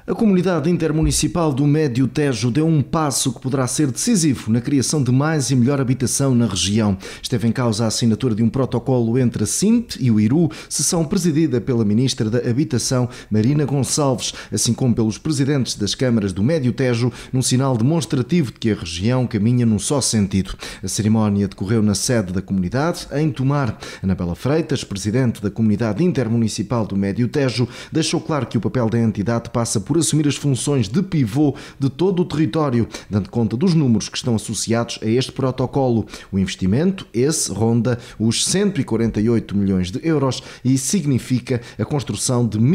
A Comunidade Intermunicipal do Médio Tejo deu um passo que poderá ser decisivo na criação de mais e melhor habitação na região. Esteve em causa a assinatura de um protocolo entre a SINT e o IRU, sessão presidida pela Ministra da Habitação, Marina Gonçalves, assim como pelos presidentes das câmaras do Médio Tejo, num sinal demonstrativo de que a região caminha num só sentido. A cerimónia decorreu na sede da comunidade, em Tomar. Anabela Freitas, presidente da Comunidade Intermunicipal do Médio Tejo, deixou claro que o papel da entidade passa por assumir as funções de pivô de todo o território, dando conta dos números que estão associados a este protocolo. O investimento, esse, ronda os 148 milhões de euros e significa a construção de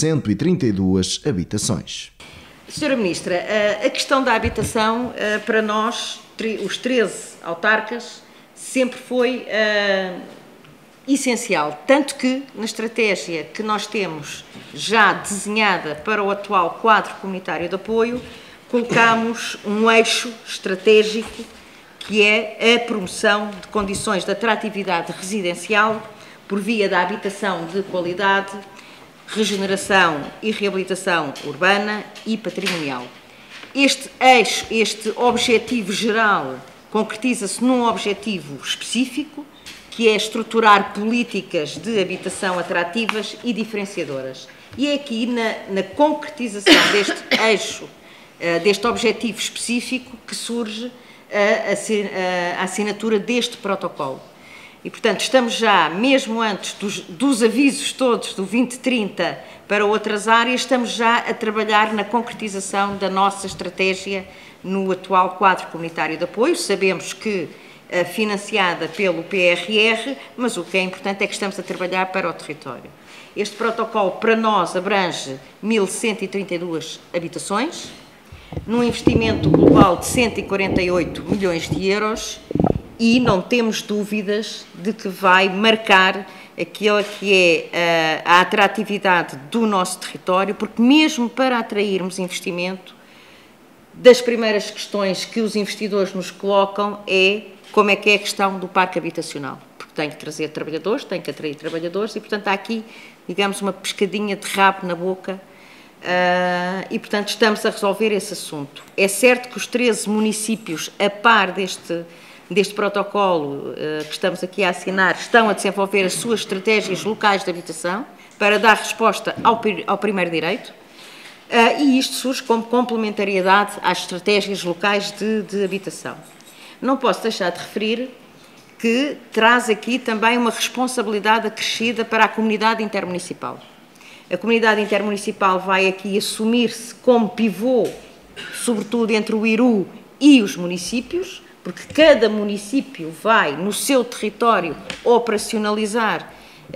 1.132 habitações. Senhora Ministra, a questão da habitação, para nós, os 13 autarcas, sempre foi essencial, tanto que na estratégia que nós temos já desenhada para o atual quadro comunitário de apoio, colocamos um eixo estratégico que é a promoção de condições de atratividade residencial por via da habitação de qualidade, regeneração e reabilitação urbana e patrimonial. Este eixo, este objetivo geral, concretiza-se num objetivo específico, que é estruturar políticas de habitação atrativas e diferenciadoras. E é aqui na concretização deste eixo, deste objetivo específico, que surge a assinatura deste protocolo. E, portanto, estamos já, mesmo antes dos avisos todos do 2030 para outras áreas, estamos já a trabalhar na concretização da nossa estratégia no atual quadro comunitário de apoio. Sabemos que financiada pelo PRR, mas o que é importante é que estamos a trabalhar para o território. Este protocolo, para nós, abrange 1.132 habitações, num investimento global de 148 milhões de euros e não temos dúvidas de que vai marcar aquilo que é a atratividade do nosso território, porque mesmo para atrairmos investimento, das primeiras questões que os investidores nos colocam é como é que é a questão do parque habitacional, porque tem que trazer trabalhadores, tem que atrair trabalhadores e, portanto, há aqui, digamos, uma pescadinha de rabo na boca e, portanto, estamos a resolver esse assunto. É certo que os 13 municípios, a par deste protocolo que estamos aqui a assinar, estão a desenvolver as suas estratégias locais de habitação para dar resposta ao primeiro direito e isto surge como complementariedade às estratégias locais de habitação. Não posso deixar de referir que traz aqui também uma responsabilidade acrescida para a comunidade intermunicipal. A comunidade intermunicipal vai aqui assumir-se como pivô, sobretudo entre o IRU e os municípios, porque cada município vai, no seu território, operacionalizar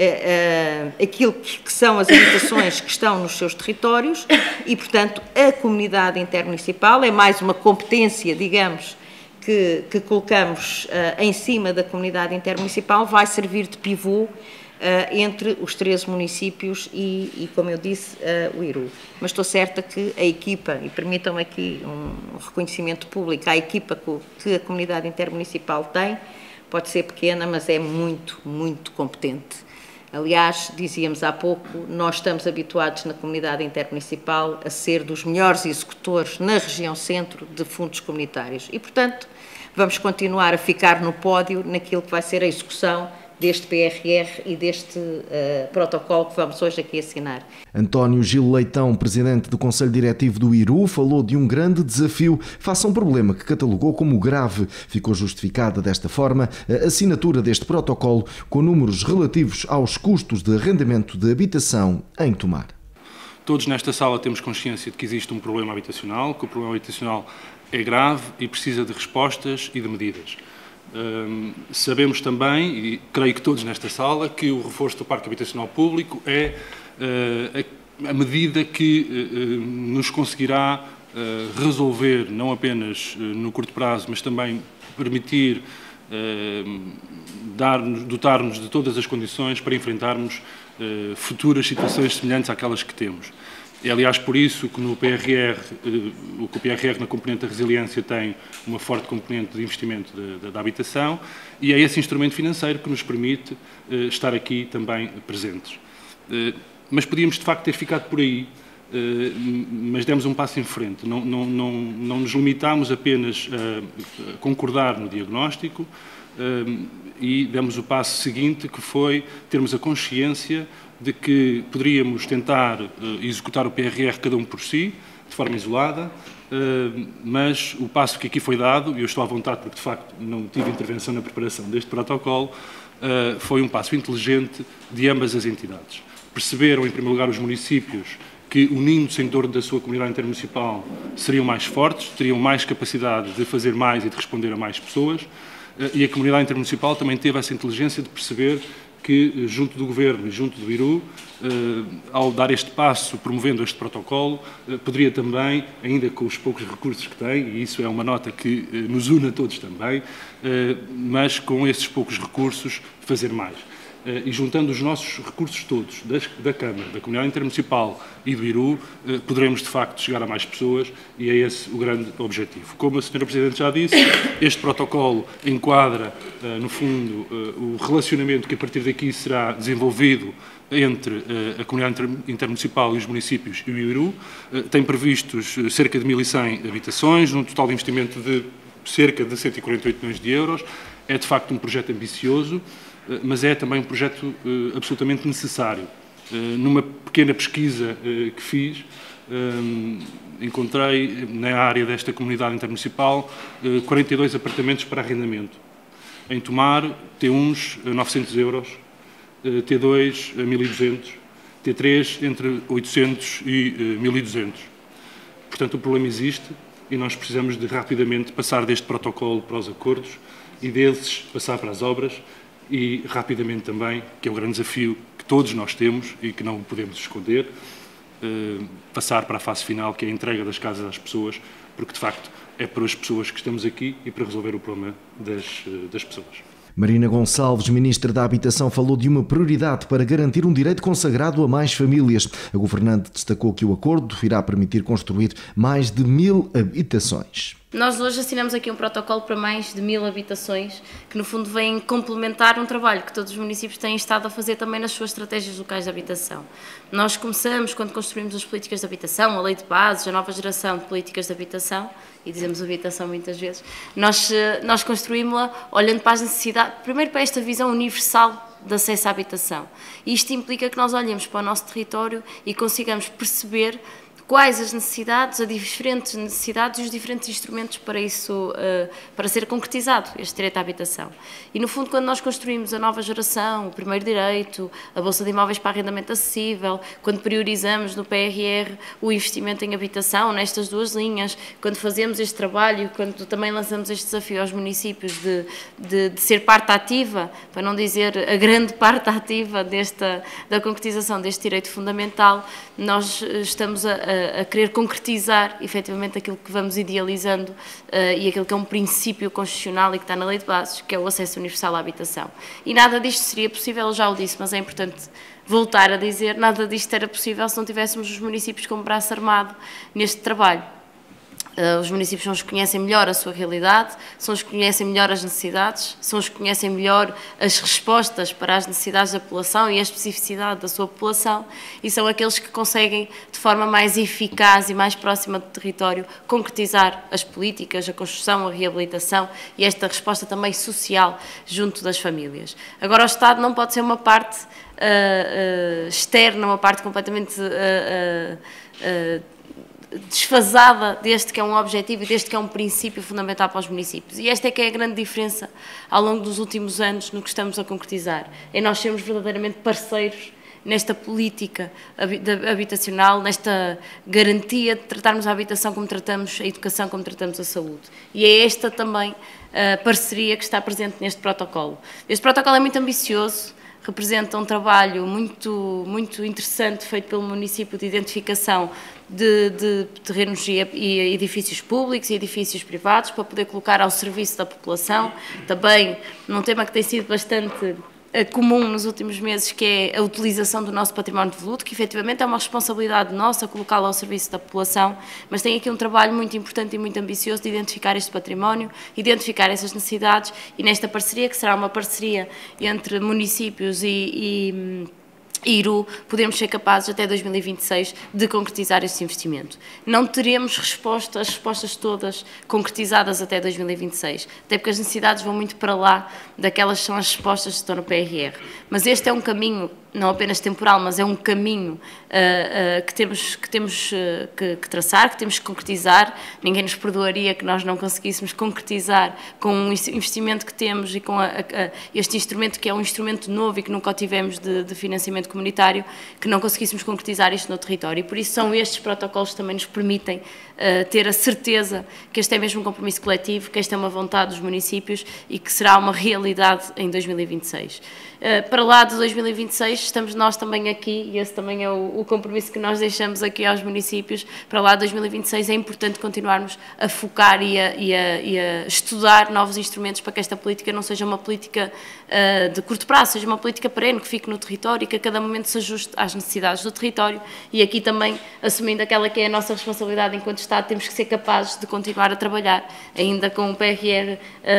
aquilo que são as habitações que estão nos seus territórios e, portanto, a comunidade intermunicipal é mais uma competência, digamos, que colocamos em cima da comunidade intermunicipal, vai servir de pivô entre os 13 municípios e, como eu disse, o IRU. Mas estou certa que a equipa, e permitam-me aqui um reconhecimento público, a equipa que a comunidade intermunicipal tem, pode ser pequena, mas é muito, muito competente. Aliás, dizíamos há pouco, nós estamos habituados na comunidade intermunicipal a ser dos melhores executores na região centro de fundos comunitários e, portanto, vamos continuar a ficar no pódio naquilo que vai ser a execução deste PRR e deste protocolo que vamos hoje aqui assinar. António Gil Leitão, presidente do Conselho Diretivo do IRU, falou de um grande desafio face a um problema que catalogou como grave. Ficou justificada desta forma a assinatura deste protocolo com números relativos aos custos de arrendamento de habitação em Tomar. Todos nesta sala temos consciência de que existe um problema habitacional, que o problema habitacional é grave e precisa de respostas e de medidas. Sabemos também, e creio que todos nesta sala, que o reforço do parque habitacional público é a medida que nos conseguirá resolver, não apenas no curto prazo, mas também permitir dotar-nos de todas as condições para enfrentarmos futuras situações semelhantes àquelas que temos. É, aliás, por isso que no PRR, o PRR na componente da resiliência tem uma forte componente de investimento da habitação e é esse instrumento financeiro que nos permite estar aqui também presentes. Mas podíamos, de facto, ter ficado por aí mas demos um passo em frente. Não nos limitámos apenas a concordar no diagnóstico e demos o passo seguinte, que foi termos a consciência de que poderíamos tentar executar o PRR cada um por si, de forma isolada, mas o passo que aqui foi dado, e eu estou à vontade porque de facto não tive intervenção na preparação deste protocolo, foi um passo inteligente de ambas as entidades. Perceberam, em primeiro lugar, os municípios que, unindo-se em torno da sua comunidade intermunicipal, seriam mais fortes, teriam mais capacidade de fazer mais e de responder a mais pessoas, e a comunidade intermunicipal também teve essa inteligência de perceber que, junto do Governo e junto do IRU, ao dar este passo, promovendo este protocolo, poderia também, ainda com os poucos recursos que tem, e isso é uma nota que nos une a todos também, mas com esses poucos recursos fazer mais. E juntando os nossos recursos todos, da Câmara, da Comunidade Intermunicipal e do IRU, poderemos de facto chegar a mais pessoas e é esse o grande objetivo. Como a Sra. Presidente já disse, este protocolo enquadra, no fundo, o relacionamento que a partir daqui será desenvolvido entre a Comunidade Intermunicipal e os municípios e o IRU. Tem previstos cerca de 1.100 habitações, num total de investimento de cerca de 148 milhões de euros. É de facto um projeto ambicioso, mas é também um projeto absolutamente necessário. Numa pequena pesquisa que fiz, encontrei na área desta comunidade intermunicipal 42 apartamentos para arrendamento. Em Tomar, T1s a 900 euros, T2 a 1.200, T3 entre 800 e 1.200. Portanto, o problema existe e nós precisamos de rapidamente passar deste protocolo para os acordos e desses passar para as obras e rapidamente também, que é um grande desafio que todos nós temos e que não podemos esconder, passar para a fase final, que é a entrega das casas às pessoas, porque de facto é para as pessoas que estamos aqui e para resolver o problema das pessoas. Marina Gonçalves, Ministra da Habitação, falou de uma prioridade para garantir um direito consagrado a mais famílias. A governante destacou que o acordo irá permitir construir mais de 1.000 habitações. Nós hoje assinamos aqui um protocolo para mais de 1.000 habitações, que no fundo vem complementar um trabalho que todos os municípios têm estado a fazer também nas suas estratégias locais de habitação. Nós começamos, quando construímos as políticas de habitação, a lei de bases, a nova geração de políticas de habitação, e dizemos habitação muitas vezes, nós construímos-la olhando para as necessidades, primeiro para esta visão universal de acesso à habitação. E isto implica que nós olhemos para o nosso território e consigamos perceber quais as necessidades, as diferentes necessidades e os diferentes instrumentos para isso, para ser concretizado este direito à habitação. E no fundo, quando nós construímos a nova geração, o primeiro direito, a Bolsa de Imóveis para Arrendamento Acessível, quando priorizamos no PRR o investimento em habitação nestas duas linhas, quando fazemos este trabalho, quando também lançamos este desafio aos municípios de ser parte ativa, para não dizer a grande parte ativa da concretização deste direito fundamental, nós estamos a querer concretizar efetivamente aquilo que vamos idealizando e aquilo que é um princípio constitucional e que está na lei de bases, que é o acesso universal à habitação. E nada disto seria possível, eu já o disse, mas é importante voltar a dizer, nada disto era possível se não tivéssemos os municípios como braço armado neste trabalho. Os municípios são os que conhecem melhor a sua realidade, são os que conhecem melhor as necessidades, são os que conhecem melhor as respostas para as necessidades da população e a especificidade da sua população e são aqueles que conseguem, de forma mais eficaz e mais próxima do território, concretizar as políticas, a construção, a reabilitação e esta resposta também social junto das famílias. Agora, o Estado não pode ser uma parte externa, uma parte completamente desfasada deste que é um objetivo e deste que é um princípio fundamental para os municípios. E esta é que é a grande diferença ao longo dos últimos anos no que estamos a concretizar. É nós sermos verdadeiramente parceiros nesta política habitacional, nesta garantia de tratarmos a habitação como tratamos a educação, como tratamos a saúde. E é esta também a parceria que está presente neste protocolo. Este protocolo é muito ambicioso, representa um trabalho muito interessante feito pelo município de identificação de terrenos e edifícios públicos e edifícios privados para poder colocar ao serviço da população. Também num tema que tem sido bastante comum nos últimos meses, que é a utilização do nosso património devoluto, que efetivamente é uma responsabilidade nossa colocá-lo ao serviço da população, mas tem aqui um trabalho muito importante e muito ambicioso de identificar este património, identificar essas necessidades e nesta parceria, que será uma parceria entre municípios e IRU, podemos ser capazes até 2026 de concretizar esse investimento. Não teremos as respostas todas concretizadas até 2026, até porque as necessidades vão muito para lá daquelas que são as respostas que estão no PRR. Mas este é um caminho, não apenas temporal, mas é um caminho que temos que traçar, que temos que concretizar. Ninguém nos perdoaria que nós não conseguíssemos concretizar com o investimento que temos e com este instrumento que é um instrumento novo e que nunca o tivemos de financiamento comunitário, que não conseguíssemos concretizar isto no território. E por isso são estes protocolos que também nos permitem ter a certeza que este é mesmo um compromisso coletivo, que esta é uma vontade dos municípios e que será uma realidade em 2026. Para lá de 2026 estamos nós também aqui, e esse também é o compromisso que nós deixamos aqui aos municípios. Para lá de 2026 é importante continuarmos a focar e a estudar novos instrumentos para que esta política não seja uma política de curto prazo, seja uma política perene, que fique no território e que a cada momento se ajuste às necessidades do território. E aqui também, assumindo aquela que é a nossa responsabilidade enquanto Estado, temos que ser capazes de continuar a trabalhar, ainda com o PRR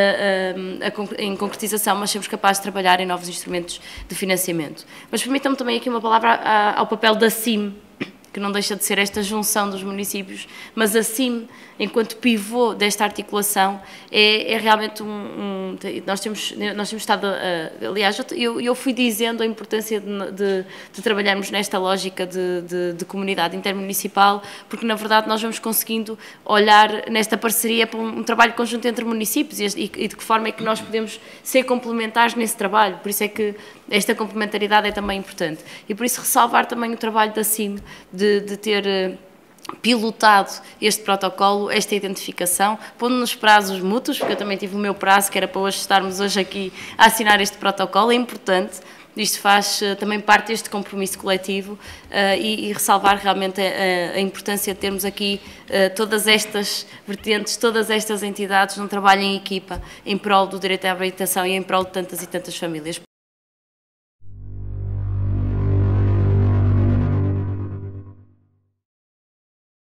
em concretização, mas sermos capazes de trabalhar em novos instrumentos de financiamento. Mas permitam-me também aqui uma palavra ao papel da CIM, que não deixa de ser esta junção dos municípios, mas a CIM, enquanto pivô desta articulação, é realmente nós temos estado, aliás, eu fui dizendo a importância de trabalharmos nesta lógica de comunidade intermunicipal, porque na verdade nós vamos conseguindo olhar nesta parceria para um trabalho conjunto entre municípios e de que forma é que nós podemos ser complementares nesse trabalho. Por isso é que esta complementaridade é também importante. E por isso ressalvar também o trabalho da CIM de ter pilotado este protocolo, esta identificação, pondo nos prazos mútuos, porque eu também tive o meu prazo, que era para hoje estarmos hoje aqui a assinar este protocolo, é importante. Isto faz também parte deste compromisso coletivo e ressalvar realmente a importância de termos aqui todas estas vertentes, todas estas entidades num trabalho em equipa, em prol do direito à habitação e em prol de tantas e tantas famílias.